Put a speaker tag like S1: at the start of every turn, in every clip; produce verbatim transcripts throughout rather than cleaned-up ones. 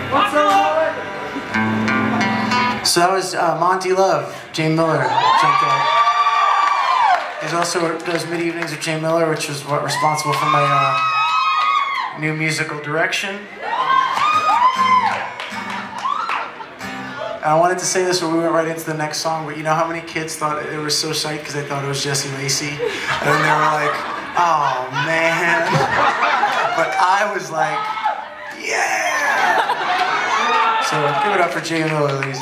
S1: So that was uh, Monty Love, Jane Miller. He's also does mid evenings with Jane Miller, which was what responsible for my uh, new musical direction. And I wanted to say this when we went right into the next song, but you know how many kids thought they were so psyched because they thought it was Jesse Lacey, and then they were like, "Oh man!" But I was like, "Yeah!" So give it up for Jane Miller, ladies.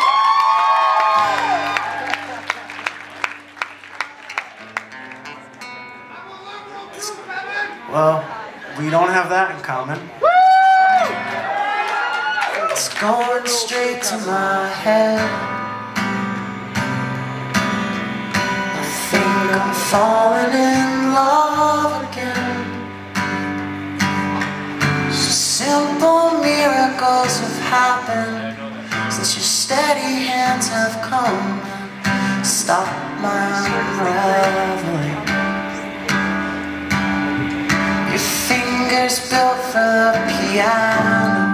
S1: Well, we don't have that in common. It's going straight to my head. I think I'm falling in love again. So simple miracles have happened since your steady hands have come and stopped my unraveling. Your fingers built for the piano.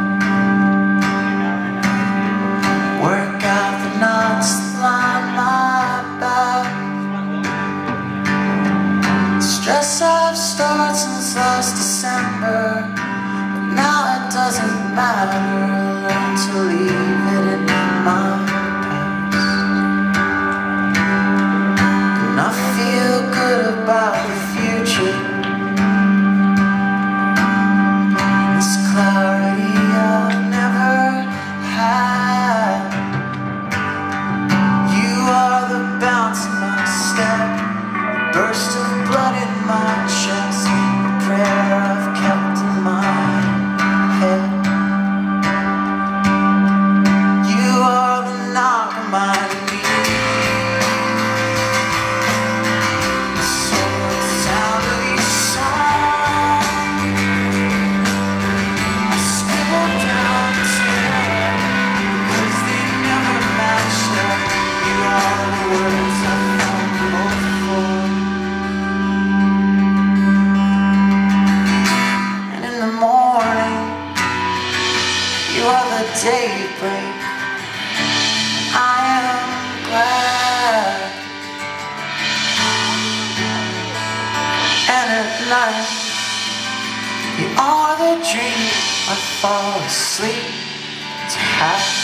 S1: Work out the knots that line my back. Stress I've stored since last December, but now it doesn't matter. I learned to leave it in my past. And I feel good about the future. This clarity I've never had. You are the bounce in my step, the burst of blood in my chest, the prayer I've kept in my head. You are the knock on my knee, the soul sound of your song. I scribbled down ten, because they never matched up. You are the words I found before. And in the morning, you are the daybreak. I am glad. And at night, you are the dream I fall asleep to have.